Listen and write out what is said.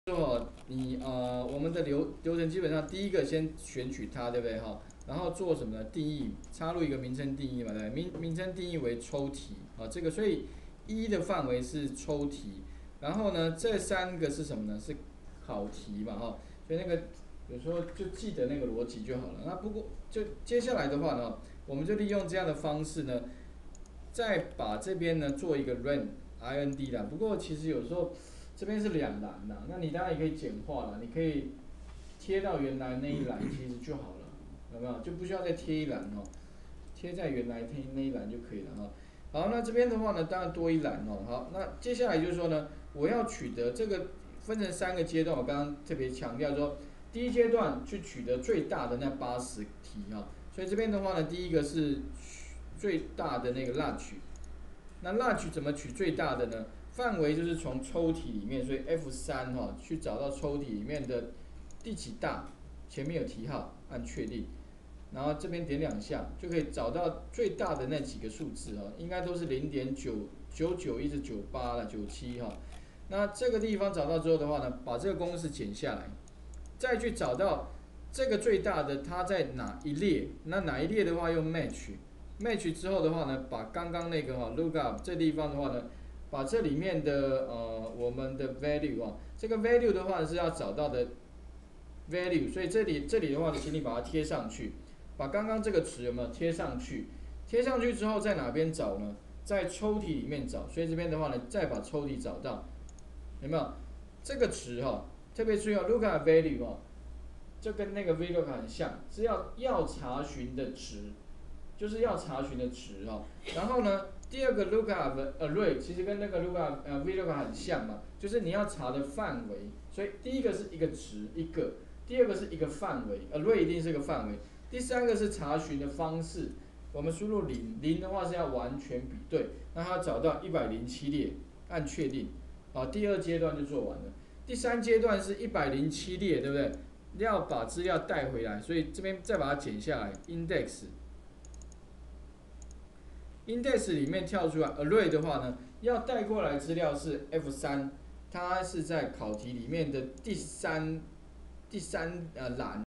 我们的流程基本上第一个先选取它，对不对哈？然后做什么呢？定义，插入一个名称定义嘛，对不对？名称定义为抽题啊，这个所以的范围是抽题，然后呢这三个是什么呢？是考题嘛哈，所以那个有时候就记得那个逻辑就好了。那不过就接下来的话呢，我们就利用这样的方式呢，再把这边呢做一个 rand 啦。不过其实有时候这边是两栏啦，那你当然也可以简化了，你可以贴到原来那一栏其实就好了，有没有？就不需要再贴一栏哦，贴在原来那一栏就可以了哈。好，那这边的话呢，当然多一栏哦。好，那接下来就是说呢，我要取得这个分成三个阶段，我刚刚特别强调说，第一阶段去取得最大的那80题哈。所以这边的话呢，第一个是最大的那个 large， 那 large 怎么取最大的呢？范围就是从抽屉里面，所以 F3哈，去找到抽屉里面的第几大，前面有题号，按确定，然后这边点两下就可以找到最大的那几个数字哈，应该都是0.999一直98了97哈。那这个地方找到之后的话呢，把这个公式剪下来，再去找到这个最大的它在哪一列，那哪一列的话用 match 之后的话呢，把刚刚那个lookup 这地方的话呢，把这里面的我们的 value 这个 value 的话是要找到的 value， 所以这里的话，请你把它贴上去，把刚刚这个词有没有贴上去？贴上去之后在哪边找呢？在抽屉里面找，所以这边的话呢，再把抽屉找到，有没有？这个词特别注意lookup value 就跟那个 VLOOKUP 很像，是要查询的值，就是要查询的值然后呢，第二个 lookup array 其实跟那个 VLOOKUP 很像嘛，就是你要查的范围。所以第一个是一个值一个，第二个是一个范围 ，array 一定是个范围。第三个是查询的方式，我们输入0的话是要完全比对，那它找到107列，按确定，第二阶段就做完了。第三阶段是107列，对不对？要把资料带回来，所以这边再把它剪下来 ，index 里面跳出来 array 的话呢，要带过来资料是 F3，它是在考题里面的第三栏